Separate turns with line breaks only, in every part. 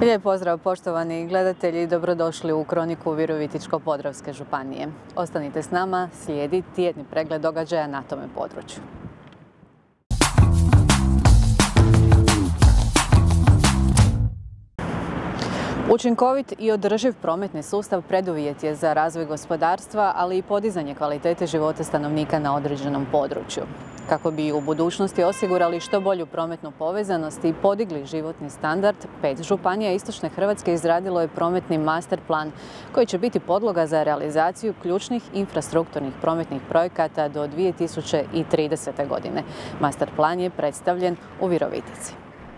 Lijep pozdrav poštovani gledatelji, dobrodošli u kroniku Virovitičko-podravske županije. Ostanite s nama, slijedi tjedni pregled događaja na tome području. Učinkovit i održiv prometni sustav preduvjet je za razvoj gospodarstva, ali i podizanje kvalitete života stanovnika na određenom području. Kako bi u budućnosti osigurali što bolju prometnu povezanost i podigli životni standard, 5 županija Istočne Hrvatske izradilo je prometni master plan koji će biti podloga za realizaciju ključnih infrastrukturnih prometnih projekata do 2030. godine. Master plan je predstavljen u Virovitici.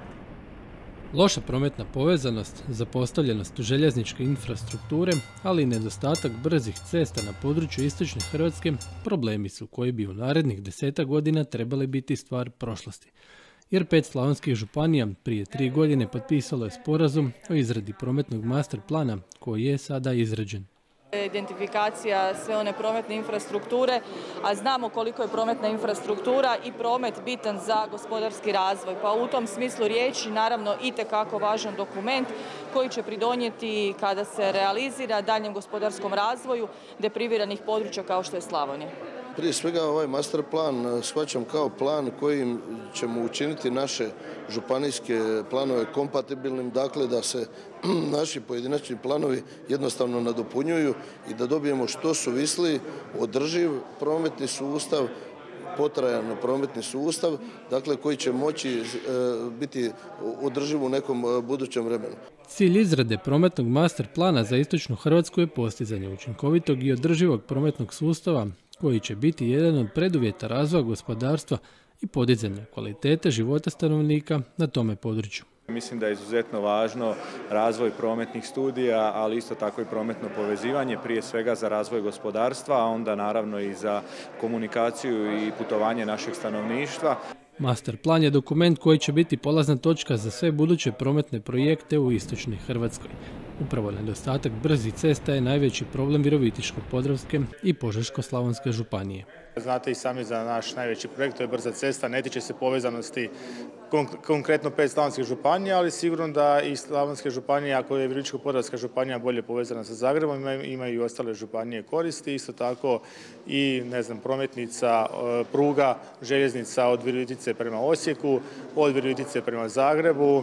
Loša prometna povezanost, zapostavljenost željezničke infrastrukture, ali i nedostatak brzih cesta na području Istočne Hrvatske problemi su koji bi u narednih 10 godina trebali biti stvar prošlosti. Jer 5 slavonskih županija prije 3 godine potpisalo je sporazum o izradi prometnog master plana koji je sada izrađen.
Identifikacija sve one prometne infrastrukture, a znamo koliko je prometna infrastruktura i promet bitan za gospodarski razvoj. Pa u tom smislu riječi naravno itekako važan dokument koji će pridonijeti kada se realizira daljem gospodarskom razvoju depriviranih područja kao što je Slavonija.
Prije svega ovaj master plan shvaćam kao plan kojim ćemo učiniti naše županijske planove kompatibilnim, dakle da se naši pojedinačni planovi jednostavno nadopunjuju i da dobijemo što suvisliji, održiv prometni sustav, potrajan prometni sustav, dakle koji će moći biti održiv u nekom budućem vremenu.
Cilj izrade prometnog master plana za Istočnu Hrvatsku je postizanje učinkovitog i održivog prometnog sustava koji će biti jedan od preduvjeta razvoja gospodarstva i podizanja kvalitete života stanovnika na tome području.
Mislim da je izuzetno važno razvoj prometnih studija, ali isto tako i prometno povezivanje, prije svega za razvoj gospodarstva, a onda naravno i za komunikaciju i putovanje našeg stanovništva.
Master plan je dokument koji će biti polazna točka za sve buduće prometne projekte u Istočnoj Hrvatskoj. Upravo nedostatak brzih cesta je najveći problem Virovitičko-podravske i Požeško-slavonske županije.
Znate i sami za naš najveći projekt, to je brza cesta, ne tiče se povezanosti konkretno 5 slavonskih županija, ali sigurno da i slavonske županije, ako je Virovitičko-podravska županija bolje povezana sa Zagrebom, imaju i ostale županije koristi. Isto tako i prometnica, pruga, željeznica od Virovitice prema Osijeku, od Virovitice prema Zagrebu,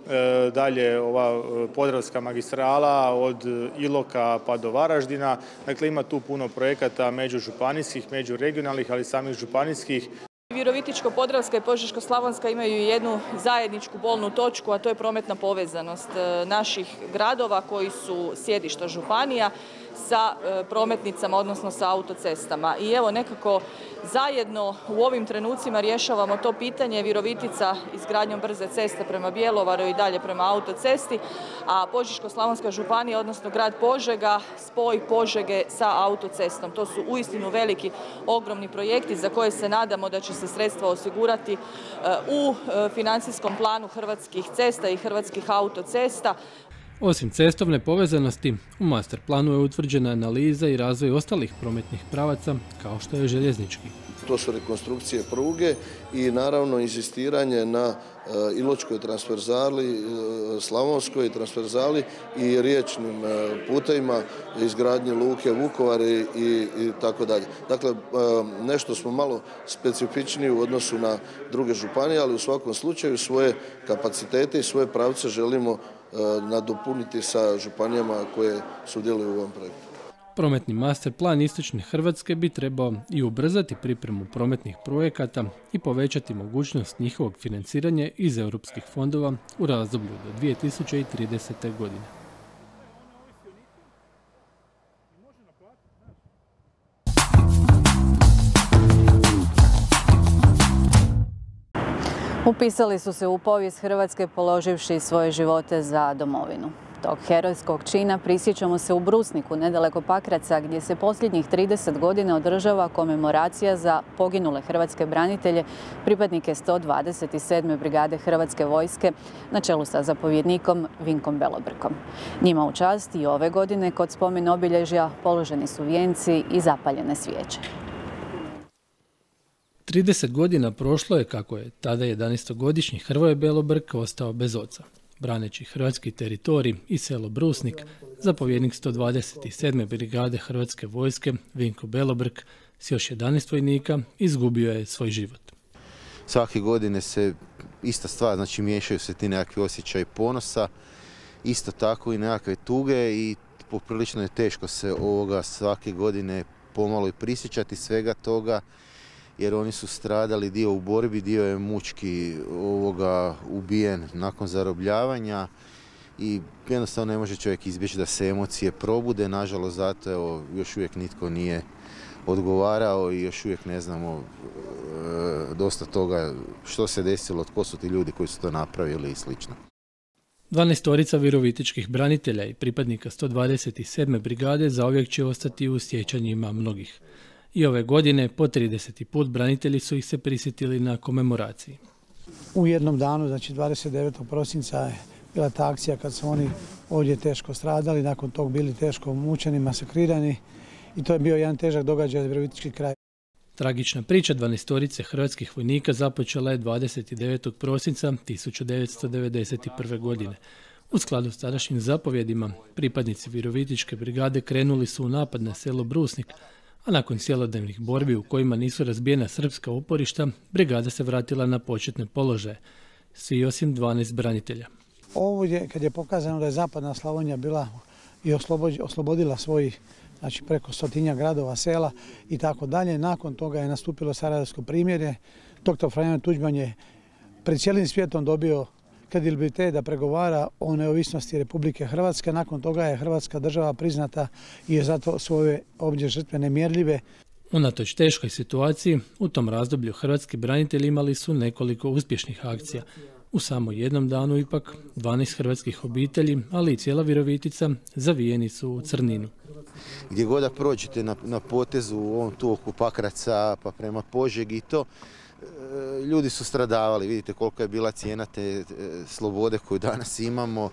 dalje ova podravska magistrala od Iloka pa do Varaždina. Dakle, ima tu puno projekata međužupanijskih, međuregionalnih, ali i samih županijskih.
Virovitičko-podravska i Požeško-slavonska imaju jednu zajedničku bolnu točku, a to je prometna povezanost naših gradova koji su sjedišta županija sa prometnicama, odnosno sa autocestama. I evo nekako zajedno u ovim trenucima rješavamo to pitanje. Virovitica izgradnjom brze ceste prema Bjelovaru i dalje prema autocesti, a Požeško-slavonska županija, odnosno grad Požega, spoj Požege sa autocestom. To su uistinu veliki, ogromni projekti za koje se nadamo da će se sredstva osigurati u financijskom planu Hrvatskih cesta i Hrvatskih autocesta.
Osim cestovne povezanosti, u master planu je utvrđena analiza i razvoj ostalih prometnih pravaca, kao što je željeznički.
To su rekonstrukcije pruge i naravno inzistiranje na Iločkoj transverzali, Slavonskoj transverzali i riječnim putevima, izgradnje luke Vukovar i tako dalje. Dakle, nešto smo malo specifičniji u odnosu na druge županije, ali u svakom slučaju svoje kapacitete i svoje pravce želimo nadopuniti sa županijama koje sudjeluju u ovom projektu.
Prometni master plan Istočne Hrvatske bi trebao i ubrzati pripremu prometnih projekata i povećati mogućnost njihovog financiranja iz europskih fondova u razdoblju do 2030. godine.
Upisali su se u povijest Hrvatske položivši svoje živote za domovinu. Tog herojskog čina prisjećamo se u Brusniku, nedaleko Pakraca, gdje se posljednjih 30 godina održava komemoracija za poginule hrvatske branitelje, pripadnike 127. brigade Hrvatske vojske, na čelu sa zapovjednikom Vinkom Belobrkom. Njima u čast i ove godine kod spomen obilježja položeni su vijenci i zapaljene svijeće.
30 godina prošlo je kako je tada 11-godišnji Hrvoje Belobrk ostao bez oca. braneći hrvatski teritorij i selo Brusnik, zapovjednik 127. brigade Hrvatske vojske Vinko Belobrk s još 11 vojnika izgubio je svoj život.
Svake godine se ista stvar, znači miješaju se ti nekakvi osjećaji ponosa, isto tako i nekakve tuge i poprilično je teško se ovoga svake godine pomalo i prisjećati svega toga, jer oni su stradali, dio u borbi, dio je mučki ubijen nakon zarobljavanja i jednostavno ne može čovjek izbjeći da se emocije probude. Nažalost, zato još uvijek nitko nije odgovarao i još uvijek ne znamo dosta toga što se desilo, tko su ti ljudi koji su to napravili i slično.
12 virovitičkih branitelja i pripadnika 127. brigade zauvijek će ostati u sjećanjima mnogih. I ove godine, po 30. put, branitelji su ih se prisjetili na komemoraciji.
U jednom danu, znači 29. prosinca je bila ta akcija kad su oni ovdje teško stradali, nakon tog bili teško mučeni, masakrirani i to je bio jedan težak događaj za virovitički kraj.
Tragična priča 12 hrvatskih vojnika započela je 29. prosinca 1991. godine. U skladu s tadašnjim zapovjedima, pripadnici virovitičke brigade krenuli su u napad na selo Brusnik, a nakon cjelodnevnih borbi u kojima nisu razbijena srpska uporišta, brigada se vratila na početne položaje, svi osim 12 branitelja.
Ovdje, kad je pokazano da je zapadna Slavonija bila i oslobodila svojih, znači preko 100 gradova, sela i tako dalje, nakon toga je nastupilo Sarajevsko primirje. Dr. Franjo Tuđman je pred cijelim svijetom dobio kredibilitet da pregovara o neovisnosti Republike Hrvatske. Nakon toga je Hrvatska država priznata i je zato svoje ovdje žrtve nemjerljive.
Unatoč teškoj situaciji, u tom razdoblju hrvatski branitelji imali su nekoliko uspješnih akcija. U samo jednom danu ipak 12 hrvatskih obitelji, ali i cijela Virovitica zavijeni su u crninu.
Gdje god da prođete na potezu u ovom tu oko Pakraca pa prema Požegi i to, ljudi su stradavali. Vidite koliko je bila cijena te slobode koju danas imamo.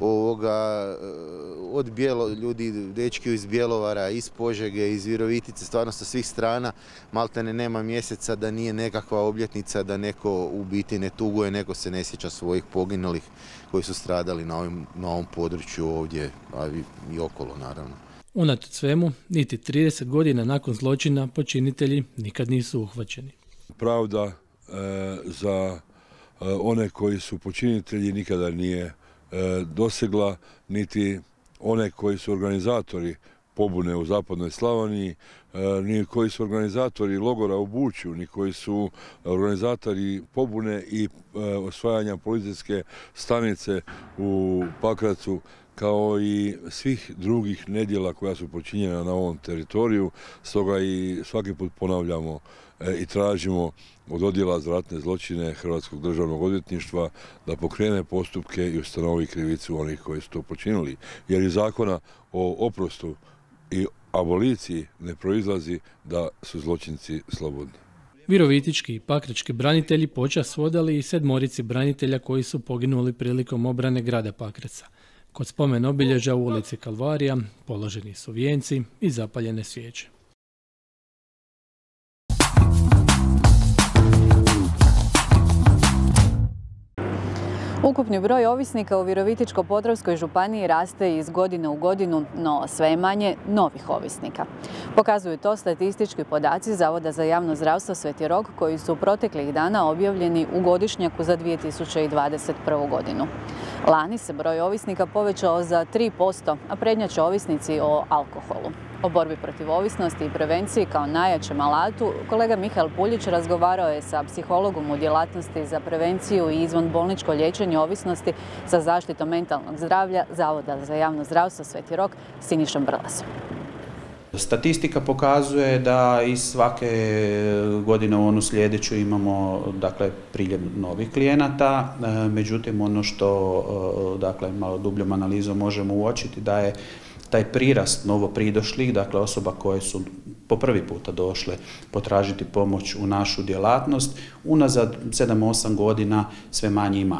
Od ljudi, dečki iz Bjelovara, iz Požege, iz Virovitice, stvarno sa svih strana, maltene nema mjeseca da nije nekakva obljetnica, da neko u biti ne tuguje, neko se ne sjeća svojih poginulih koji su stradali na ovom području ovdje, a i okolo naravno.
Unatoč svemu, niti 30 godina nakon zločina počinitelji nikad nisu uhvaćeni.
Pravda za one koji su počinitelji nikada nije dosegla, niti one koji su organizatori pobune u zapadnoj Slavoniji, ni koji su organizatori logora u Bučju, ni koji su organizatori pobune i osvajanja policijske stanice u Pakracu, kao i svih drugih nedjela koja su počinjena na ovom teritoriju. Stoga i svaki put ponavljamo i tražimo od Odjela za ratne zločine Hrvatskog državnog odvjetništva da pokrene postupke i ustanovi krivicu onih koji su to počinili. Jer iz zakona o oprostu i aboliciji ne proizlazi da su zločinci slobodni.
Virovitički i pakrački branitelji počast su odali i 7 branitelja koji su poginuli prilikom obrane grada Pakraca. Kod spomen obilježja u ulici Kalvarija položeni su vijenci i zapaljene svijeće.
Ukupni broj ovisnika u Virovitičko-podravskoj županiji raste iz godine u godinu, no sve je manje novih ovisnika. Pokazuju to statistički podaci Zavoda za javno zdravstvo Sveti Rok koji su proteklih dana objavljeni u godišnjaku za 2021. godinu. Lani se broj ovisnika povećao za 3%, a prednjače ovisnici o alkoholu. O borbi protiv ovisnosti i prevenciji kao najjačem alatu, kolega Mihael Puljić razgovarao je sa psihologom u djelatnosti za prevenciju i izvanbolničko liječenje ovisnosti sa zaštitom mentalnog zdravlja Zavoda za javno zdravstvo Sveti Rok Sinišom Brlasom.
Statistika pokazuje da iz svake godine u onu sljedeću imamo priljev novih klijenata, međutim ono što malo dubljom analizom možemo uočiti da je taj prirast novopridošlih, osoba koje su po prvi puta došle potražiti pomoć u našu djelatnost, unazad 7-8 godina sve manji i manji.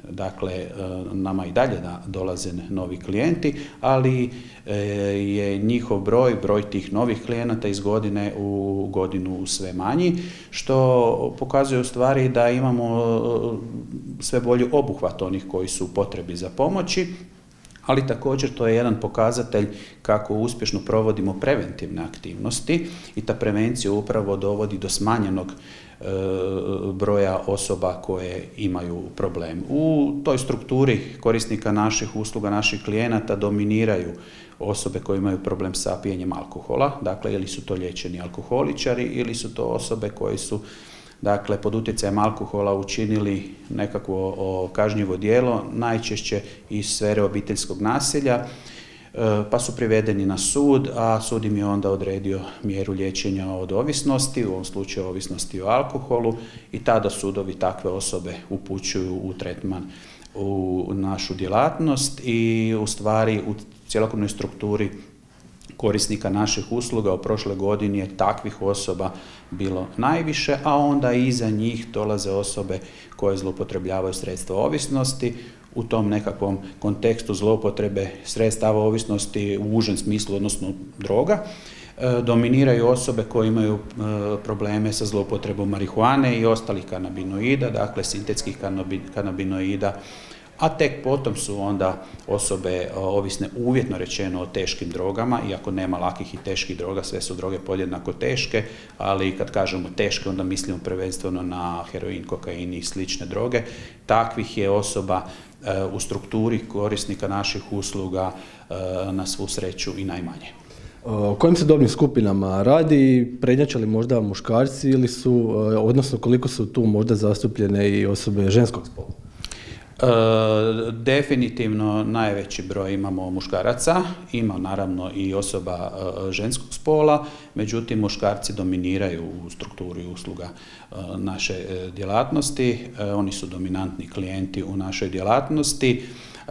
dakle, nama i dalje dolaze novi klijenti, ali je njihov broj tih novih klijenata iz godine u godinu sve manji, što pokazuje u stvari da imamo sve bolji obuhvat onih koji su u potrebi za pomoći, ali također to je jedan pokazatelj kako uspješno provodimo preventivne aktivnosti i ta prevencija upravo dovodi do smanjenog broja osoba koje imaju problem. U toj strukturi korisnika naših usluga, naših klijenata dominiraju osobe koje imaju problem sa pijenjem alkohola, dakle ili su to liječeni alkoholičari ili su to osobe koje su dakle pod utjecajem alkohola učinili nekakvo kažnjivo djelo, najčešće iz sfere obiteljskog nasilja, pa su privedeni na sud, a sud im je onda odredio mjeru liječenja od ovisnosti, u ovom slučaju ovisnosti o alkoholu, i tada sudovi takve osobe upućuju u tretman u našu djelatnost i u stvari u cjelokupnoj strukturi korisnika naših usluga u prošloj godini je takvih osoba bilo najviše, a onda iza njih dolaze osobe koje zloupotrebljavaju sredstva ovisnosti. U tom nekakvom kontekstu zloupotrebe sredstava ovisnosti u užem smislu, odnosno droga, dominiraju osobe koje imaju probleme sa zloupotrebom marihuane i ostalih kanabinoida, dakle sintetskih kanabinoida, a tek potom su onda osobe ovisne uvjetno rečeno o teškim drogama, iako nema lakih i teških droga, sve su droge podjednako teške, ali kad kažemo teške onda mislimo prvenstveno na heroin, kokain i slične droge. Takvih je osoba u strukturi korisnika naših usluga na svu sreću i najmanje.
O kojim se dobnim skupinama radi? Prednjače li možda muškarci ili su, odnosno koliko su tu možda zastupljene i osobe ženskog spola?
Definitivno najveći broj imamo muškaraca, ima naravno i osoba ženskog spola, međutim muškarci dominiraju u strukturi usluga naše djelatnosti, oni su dominantni klijenti u našoj djelatnosti.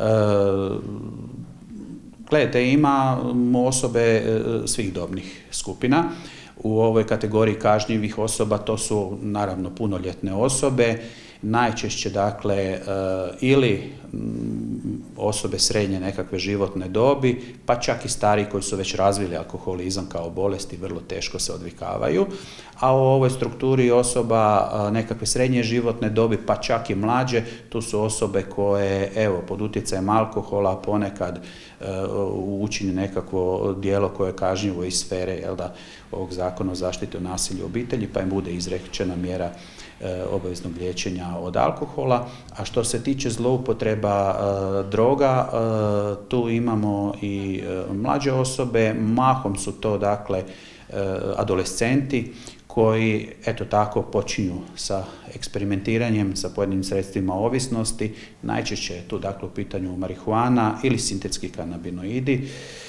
Gledajte, imamo osobe svih dobnih skupina. U ovoj kategoriji kažnjivih osoba to su naravno punoljetne osobe, najčešće dakle ili osobe srednje nekakve životne dobi, pa čak i stariji koji su već razvili alkoholizam kao bolest i vrlo teško se odvikavaju, a u ovoj strukturi osoba nekakve srednje životne dobi, pa čak i mlađe, tu su osobe koje evo pod utjecajem alkohola ponekad učini nekakvo djelo koje je kažnjivo iz sfere ovog zakona o zaštiti od nasilja u obitelji, pa im bude izrečena mjera obaveznog liječenja od alkohola. A što se tiče zloupotreba droga, tu imamo i mlađe osobe, mahom su to dakle adolescenti koji eto tako počinju sa eksperimentiranjem sa pojedinim sredstvima ovisnosti, najčešće je tu dakle u pitanju marihuana ili sintetski kanabinoidi,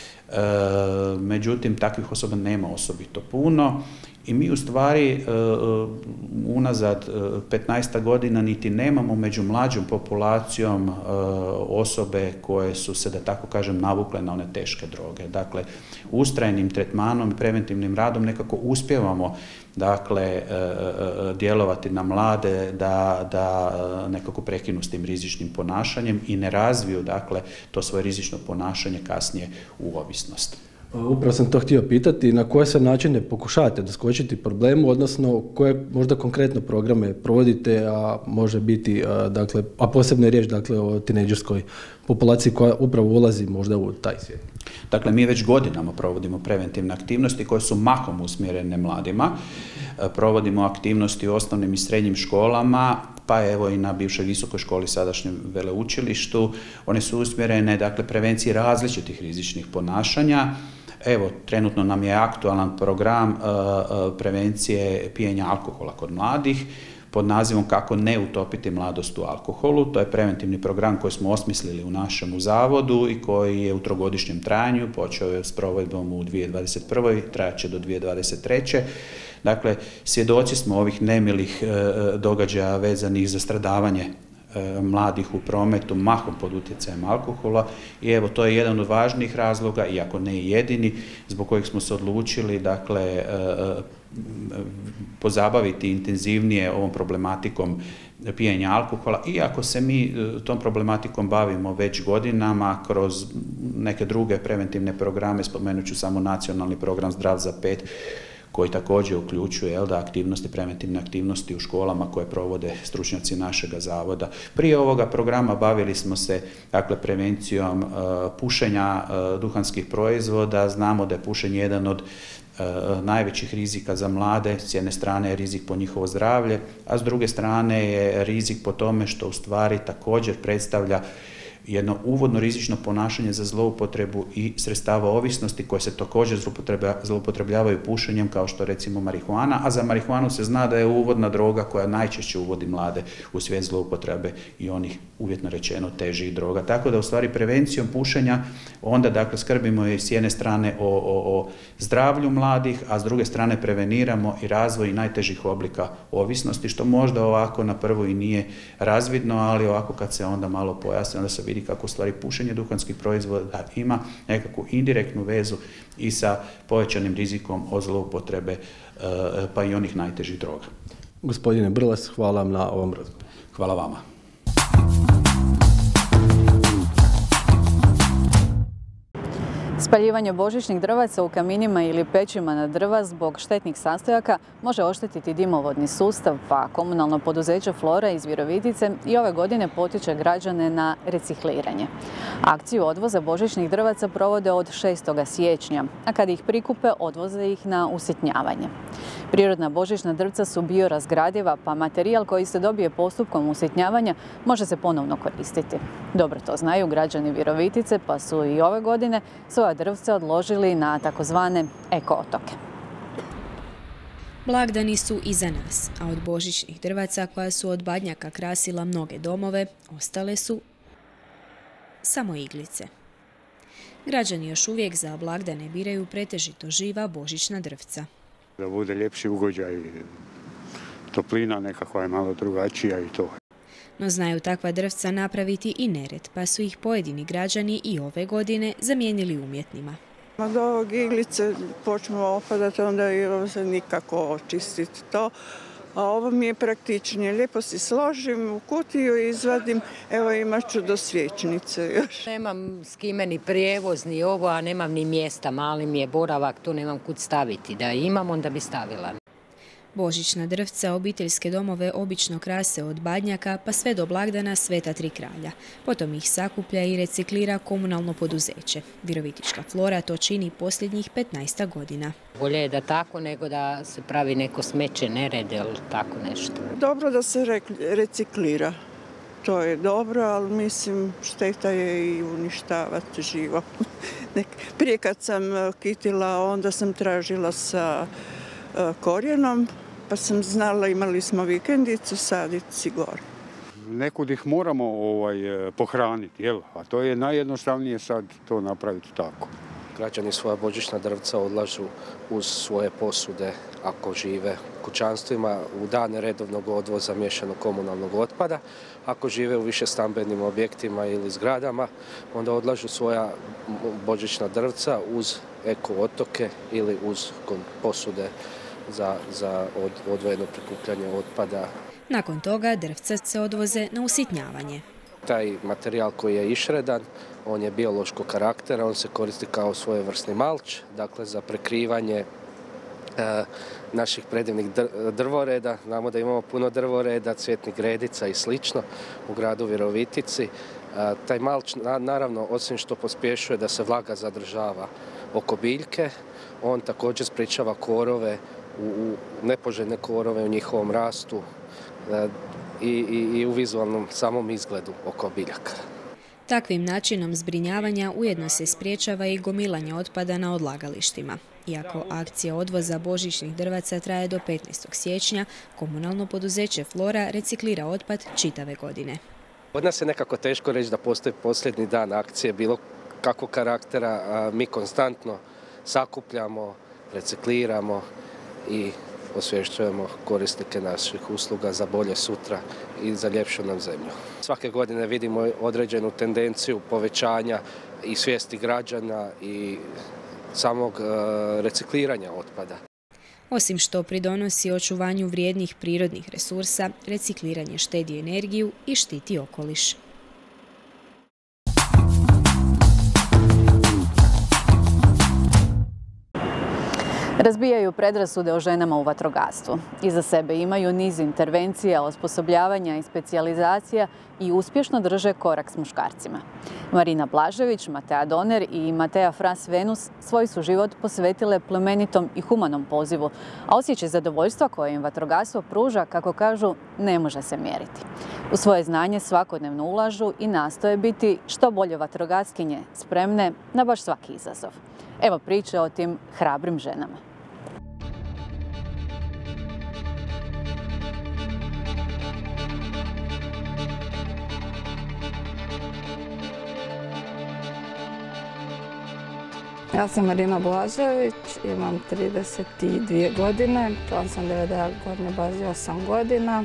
međutim takvih osoba nema osobito puno. I mi u stvari unazad 15 godina niti nemamo među mlađom populacijom osobe koje su se, da tako kažem, navukle na one teške droge. Dakle, ustrajnim tretmanom i preventivnim radom nekako uspijevamo dakle djelovati na mlade da nekako prekinu s tim rizičnim ponašanjem i ne razviju dakle to svoje rizično ponašanje kasnije u ovisnost.
Upravo sam to htio pitati, na koje se načine pokušavate doskočiti problemu, odnosno koje možda konkretno programe provodite, a može biti, dakle, a posebno je riječ dakle, o tinejdžerskoj populaciji koja upravo ulazi možda u taj svijet.
Dakle, mi već godinama provodimo preventivne aktivnosti koje su mahom usmjerene mladima. Provodimo aktivnosti u osnovnim i srednjim školama, pa evo i na bivšoj visokoj školi, sadašnjem veleučilištu. One su usmjerene, dakle, prevenciji različitih rizičnih ponašanja. Evo, trenutno nam je aktualan program prevencije pijenja alkohola kod mladih pod nazivom Kako ne utopiti mladost u alkoholu. To je preventivni program koji smo osmislili u našem zavodu i koji je u trogodišnjem trajanju, počeo je s provedbom u 2021. trajat će do 2023. Dakle, svjedoci smo ovih nemilih događaja vezanih za stradavanje mladih u prometu, mahom pod utjecajem alkohola i evo to je jedan od važnijih razloga, iako ne jedini, zbog kojih smo se odlučili dakle pozabaviti intenzivnije ovom problematikom pijenja alkohola, iako se mi tom problematikom bavimo već godinama kroz neke druge preventivne programe, spomenut ću samo nacionalni program Zdrav za 5, koji također uključuje preventivne aktivnosti u školama koje provode stručnjaci našega zavoda. Prije ovoga programa bavili smo se prevencijom pušenja duhanskih proizvoda. Znamo da je pušenje jedan od najvećih rizika za mlade. S jedne strane je rizik po njihovo zdravlje, a s druge strane je rizik po tome što u stvari također predstavlja jedno uvodno rizično ponašanje za zloupotrebu i sredstava ovisnosti koje se također zloupotrebljavaju pušenjem, kao što recimo marihuana, a za marihuanu se zna da je uvodna droga koja najčešće uvodi mlade u svijet zloupotrebe i onih, uvjetno rečeno, težih droga. Tako da u stvari prevencijom pušenja onda skrbimo i s jedne strane o zdravlju mladih, a s druge strane preveniramo i razvoj najtežih oblika ovisnosti, što možda ovako na prvu i nije razvidno, ali ovako kad se onda malo pojasni, onda se vidi kako u stvari pušenje duhanskih proizvoda ima nekakvu indirektnu vezu i sa povećanim rizikom od zloupotrebe pa i onih najtežih droga.
Gospodine Brlas, hvala vam na ovom razgovoru.
Hvala vama.
Spaljivanje božićnih drvaca u kaminima ili pećima na drva zbog štetnih sastojaka može oštetiti dimovodni sustav, pa komunalno poduzeće Flora iz Virovitice i ove godine potiče građane na recikliranje. Akciju odvoza božićnih drvaca provode od 6. siječnja, a kad ih prikupe, odvoze ih na usitnjavanje. Prirodna božićna drvca su biorazgradiva, pa materijal koji se dobije postupkom usitnjavanja može se ponovno koristiti. Dobro to znaju građani Virovitice, pa su i ove godine svoja drvca odložili na takozvane eko-otoke.
Blagdani su iza nas, a od božićnih drvaca koja su od badnjaka krasila mnoge domove, ostale su samo iglice. Građani još uvijek za blagdane biraju pretežito živa božićna drvca.
Da bude ljepši ugođaj, toplina nekakva je malo drugačija i to.
No znaju takva drvca napraviti i nered, pa su ih pojedini građani i ove godine zamijenili umjetnima.
Od ovog iglice počnu opadati, onda se nikako očistiti to. A ovo mi je praktičnije. Lijepo si složim u kutiju i izvadim. Evo imat ću do svječnice još.
Nemam s kime ni prijevoz, ni ovo, a nemam ni mjesta. Mali mi je boravak, tu nemam kud staviti. Da imam, onda bi stavila.
Božićna drvca obiteljske domove obično krase od badnjaka pa sve do blagdana Sveta Tri kralja. Potom ih sakuplja i reciklira komunalno poduzeće. Virovitička Flora to čini posljednjih 15 godina.
Bolje je da tako nego da se pravi neko smeće, nered ili tako nešto.
Dobro da se reciklira. To je dobro, ali mislim šteta je i uništavati živo. Prije kad sam kitila, onda sam tražila sa korijenom, pa sam znala, imali smo vikendicu, saditi si gore.
Nekud ih moramo pohraniti, a to je najjednostavnije sad to napraviti tako.
Građani svoja božićna drvca odlažu uz svoje posude ako žive u kućanstvima u dane redovnog odvoza miješanog komunalnog otpada. Ako žive u više stambenim objektima ili zgradama, onda odlažu svoja božićna drvca uz eko otoke ili uz posude za odvojeno prikupljanje otpada.
Nakon toga drvca se odvoze na usitnjavanje.
Taj materijal koji je išredan, on je biološkog karaktera, on se koristi kao svojevrsni malč, dakle za prekrivanje naših predivnih drvoreda. Znamo da imamo puno drvoreda, cvjetnih gredica i slično u gradu Virovitici. Taj malč naravno osim što pospješuje da se vlaga zadržava oko biljke, on također sprječava korove, nepoželjne korove u njihovom rastu i u vizualnom samom izgledu oko biljaka.
Takvim načinom zbrinjavanja ujedno se spriječava i gomilanje otpada na odlagalištima. Iako akcija odvoza božićnih drvaca traje do 15. siječnja, komunalno poduzeće Flora reciklira otpad čitave godine.
Od nas je nekako teško reći da postoji posljednji dan akcije bilo kakvog karaktera. Mi konstantno sakupljamo, recikliramo i osvješćujemo korisnike naših usluga za bolje sutra i za ljepšu nam zemlju. Svake godine vidimo određenu tendenciju povećanja i svijesti građana i samog recikliranja otpada.
Osim što pridonosi očuvanju vrijednih prirodnih resursa, recikliranje štedi energiju i štiti okoliš.
Razbijaju predrasude o ženama u vatrogastvu. Iza sebe imaju niz intervencija, osposobljavanja i specijalizacija i uspješno drže korak s muškarcima. Marina Blažević, Matea Doner i Matea Fras Venus svoj su život posvetile plemenitom i humanom pozivu, a osjećaj zadovoljstva koje im vatrogastvo pruža, kako kažu, ne može se mjeriti. U svoje znanje svakodnevno ulažu i nastoje biti što bolje vatrogaskinje, spremne na baš svaki izazov. Evo priče o tim hrabrim ženama.
Ja sam Marina Blažević, imam 32 godine, član sam DVD Gornje baze 8 godina.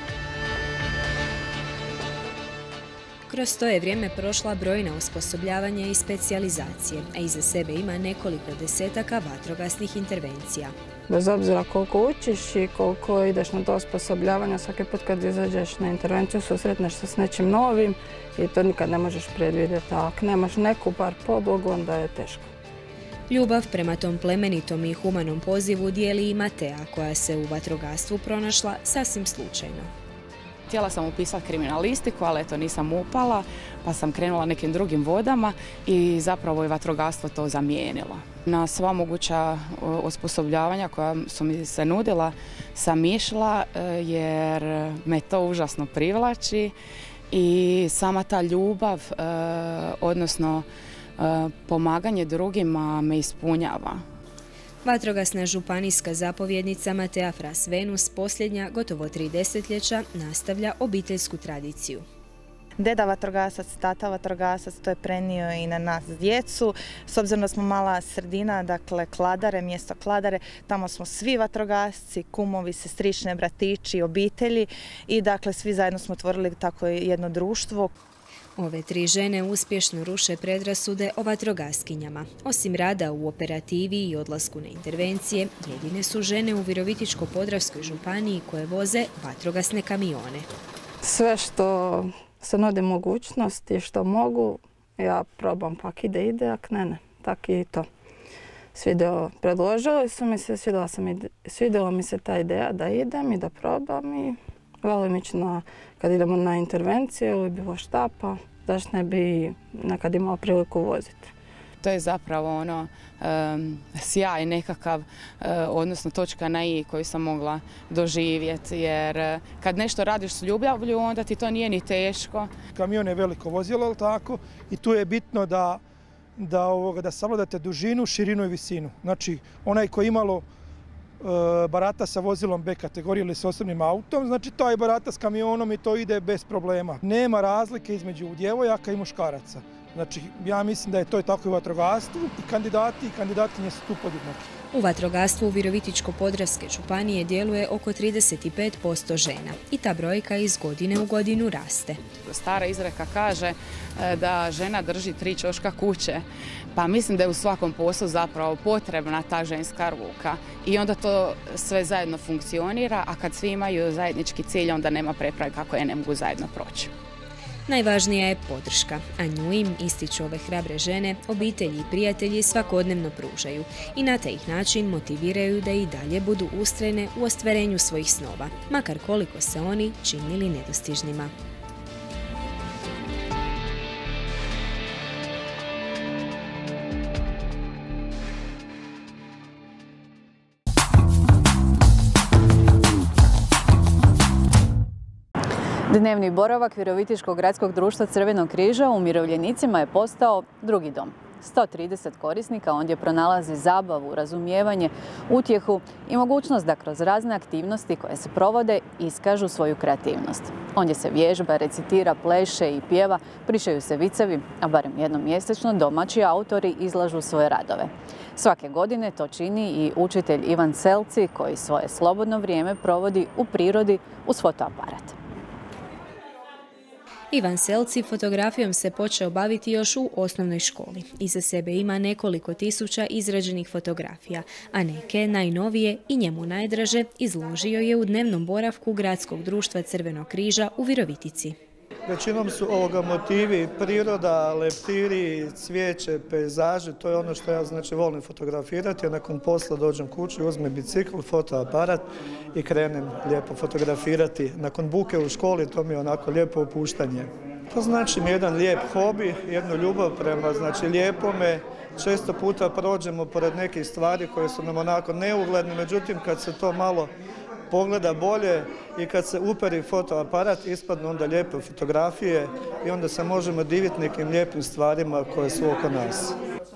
Kroz to je vrijeme prošla brojna osposobljavanja i specijalizacije, a iza sebe ima nekoliko desetaka vatrogasnih intervencija.
Bez obzira koliko učiš i koliko ideš na to osposobljavanje, svaki put kad izađeš na intervenciju susretneš se s nečim novim i to nikad ne možeš predvidjeti. Ako nemaš neku bar podlogu, onda je teško.
Ljubav prema tom plemenitom i humanom pozivu dijeli i Matea, koja se u vatrogastvu pronašla sasvim slučajno.
Htjela sam upisati kriminalistiku, ali eto nisam upala, pa sam krenula nekim drugim vodama i zapravo je vatrogastvo to zamijenilo. Na sva moguća osposobljavanja koja su mi se nudila sam išla jer me to užasno privlači i sama ta ljubav, odnosno pomaganje drugima me ispunjava.
Vatrogasna županijska zapovjednica Matea Fras Venus posljednja gotovo 3 desetljeća nastavlja obiteljsku tradiciju.
Deda vatrogasac, tata vatrogasac, to je prenio i na nas djecu. S obzirom da smo mala sredina, dakle Kladare, mjesto Kladare, tamo smo svi vatrogasci, kumovi, sestrične, bratići, obitelji i dakle svi zajedno smo otvorili tako jedno društvo.
Ove 3 žene uspješno ruše predrasude o vatrogaskinjama. Osim rada u operativi i odlasku na intervencije, jedine su žene u Virovitičko-podravskoj županiji koje voze vatrogasne kamione.
Sve što se nudi mogućnosti, što mogu, ja probam, pa ak ide, ak ne. Tak i to. Predložili su mi se, svidjela mi se ta ideja da idem i da probam i volim ići kad idemo na intervencije ili bilo šta, pa zašto ne bi nekad imala priliku voziti.
To je zapravo sjaj nekakav, odnosno točka na i koju sam mogla doživjeti, jer kad nešto radiš s ljubavlju, onda ti to nije ni teško.
Kamion je veliko vozilo, ali tako, i tu je bitno da savladate dužinu, širinu i visinu. Znači, onaj koji imalo barata sa vozilom B kategorije ili s osobnim autom, znači taj barata s kamionom i to ide bez problema. Nema razlike između djevojaka i muškaraca. Znači, ja mislim da je to tako i u vatrogastvu i kandidati i kandidatkinje su tu podjednaki.
U vatrogastvu u Virovitičko-podravske županije djeluje oko 35% žena i ta brojka iz godine u godinu raste.
Stara izreka kaže da žena drži 3 ćoška kuće, pa mislim da je u svakom poslu zapravo potrebna ta ženska ruka i onda to sve zajedno funkcionira, a kad svi imaju zajednički cilj, onda nema prepreka koje ne mogu zajedno proći.
Najvažnija je podrška, a nju im, ističu ove hrabre žene, obitelji i prijatelji svakodnevno pružaju i na taj ih način motiviraju da i dalje budu ustrajne u ostvarenju svojih snova, makar koliko se oni činili nedostižnima.
Dnevni boravak Virovitičkog gradskog društva Crvenog križa umirovljenicima je postao drugi dom. 130 korisnika ondje pronalazi zabavu, razumijevanje, utjehu i mogućnost da kroz razne aktivnosti koje se provode iskažu svoju kreativnost. Ondje se vježba, recitira, pleše i pjeva, pričaju se vicevi, a barem jednom mjesečno domaći autori izlažu svoje radove. Svake godine to čini i učitelj Ivan Selci koji svoje slobodno vrijeme provodi u prirodi uz fotoaparat.
Ivan Selci fotografijom se počeo baviti još u osnovnoj školi. Iza sebe ima nekoliko tisuća izrađenih fotografija, a neke, najnovije i njemu najdraže, izložio je u dnevnom boravku Gradskog društva Crvenog križa u Virovitici.
Većinom su motivi priroda, leptiri, cvijeće, pejzaži, to je ono što ja volim fotografirati, a nakon posla dođem kući, uzmem bicikl, fotoaparat i krenem lijepo fotografirati. Nakon buke u školi to mi je onako lijepo opuštanje. To znači mi jedan lijep hobi, jednu ljubav prema lijepome. Često puta prođemo pored nekih stvari koje su nam onako neugledne, međutim kad se to malo pogleda bolje i kad se uperi fotoaparat ispadnu onda lijepe fotografije i onda se možemo diviti nekim lijepim stvarima koje su oko nas.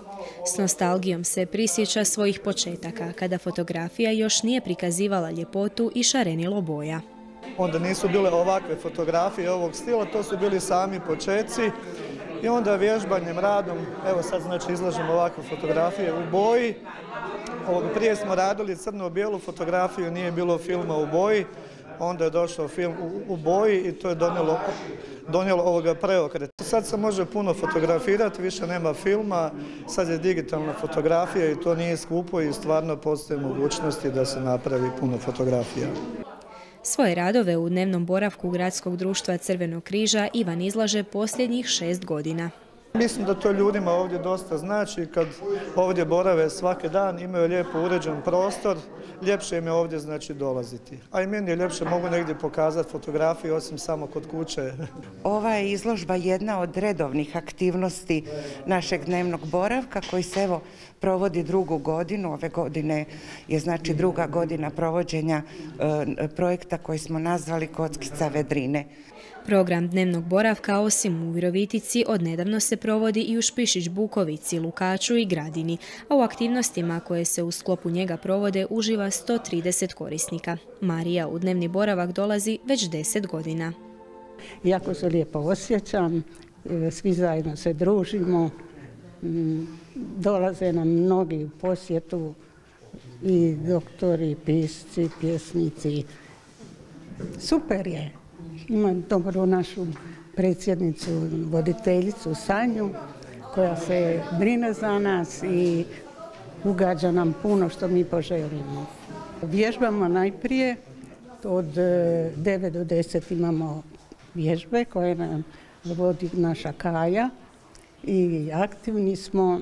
S nostalgijom se prisjeća svojih početaka, kada fotografija još nije prikazivala ljepotu i šarenilo boja.
Onda nisu bile ovakve fotografije ovog stila, to su bili sami početci i onda vježbanjem, radom, evo sad izlažemo ovakve fotografije u boji. Prije smo radili crno-bijelu fotografiju, nije bilo filma u boji, onda je došao film u boji i to je donijelo preokret. Sad se može puno fotografirati, više nema filma, sad je digitalna fotografija i to nije skupo i stvarno postoje mogućnosti da se napravi puno fotografija.
Svoje radove u dnevnom boravku Gradskog društva Crvenog križa Ivan izlaže posljednjih 6 godina.
Mislim da to ljudima ovdje dosta znači, kad ovdje borave svaki dan, imaju lijepo uređen prostor, ljepše im je ovdje dolaziti. A i meni je ljepše, mogu negdje pokazati fotografiju osim samo kod kuće.
Ova je izložba jedna od redovnih aktivnosti našeg dnevnog boravka koji se provodi drugu godinu. Ove godine je druga godina provođenja projekta koji smo nazvali Kockica vedrine.
Program dnevnog boravka osim u Virovitici odnedavno se provodi i u Špišić Bukovici, Lukaču i Gradini, a u aktivnostima koje se u sklopu njega provode uživa 130 korisnika. Marija u dnevni boravak dolazi već 10 godina.
Jako se lijepo osjećam, svi zajedno se družimo, dolaze nam mnogi u posjetu i doktori, pisci, pjesnici. Super je. Imam dobru našu predsjednicu, voditeljicu Sanju, koja se brine za nas i ugađa nam puno što mi poželimo. Vježbamo najprije, od 9 do 10 imamo vježbe koje nam vodi naša Kaja i aktivni smo.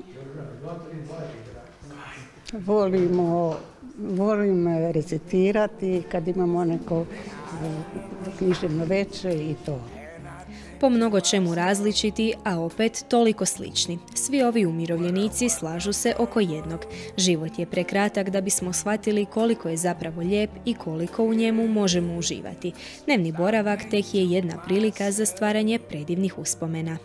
Volim recitirati kad imamo neko književno veče i to.
Po mnogo čemu različiti, a opet toliko slični. Svi ovi umirovljenici slažu se oko jednog. Život je prekratak da bismo shvatili koliko je zapravo lijep i koliko u njemu možemo uživati. Dnevni boravak tek je jedna prilika za stvaranje predivnih uspomena.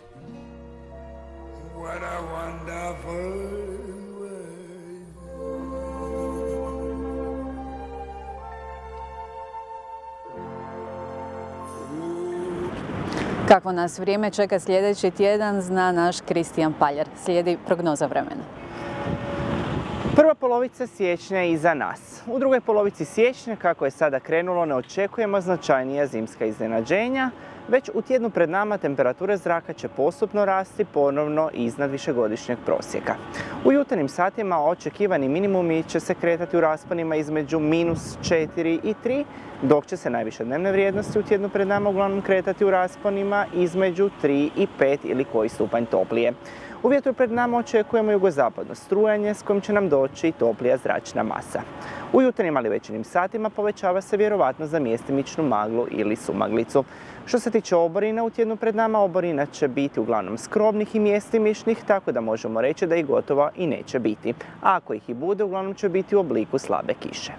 Kako nas vrijeme čeka sljedeći tjedan, zna naš Kristijan Paljar. Slijedi prognoza vremena.
Prva polovica siječnja je iza nas. U drugoj polovici siječnja, kako je sada krenulo, ne očekujemo značajnija zimska iznenađenja, već u tjednu pred nama temperature zraka će postupno rasti ponovno iznad višegodišnjeg prosjeka. U jutarnjim satima očekivani minimumi će se kretati u rasponima između -4 i 3, dok će se najviše dnevne vrijednosti u tjednu pred nama uglavnom kretati u rasponima između 3 i 5 ili koji stupanj toplije. U vjetru pred nama očekujemo jugozapadno strujanje s kojim će nam doći toplija zračna masa. U jutarnjim ali večernjim satima povećava se vjerovatnost za mjestimičnu maglu ili sumaglicu. Što se tiče oborina, u tjednu pred nama oborina će biti uglavnom skromnih i mjestimičnih, tako da možemo reći da ih gotovo i neće biti. A ako ih i bude, uglavnom će biti u obliku slabe kiše.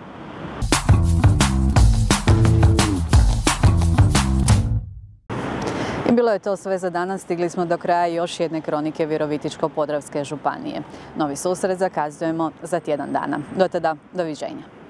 Bilo je to sve za danas. Stigli smo do kraja još jedne kronike Virovitičko-podravske županije. Novi susret zakazujemo za tjedan dana. Do tada, doviđenja.